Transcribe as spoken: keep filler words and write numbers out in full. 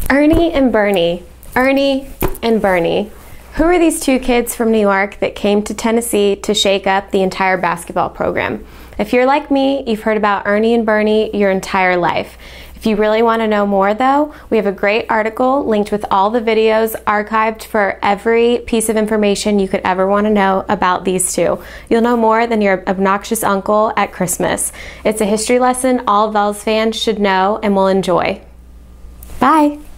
Ernie and Bernie. Ernie and Bernie. Who are these two kids from New York that came to Tennessee to shake up the entire basketball program? If you're like me, you've heard about Ernie and Bernie your entire life. If you really want to know more though, we have a great article linked with all the videos archived for every piece of information you could ever want to know about these two. You'll know more than your obnoxious uncle at Christmas. It's a history lesson all Vols fans should know and will enjoy. Bye!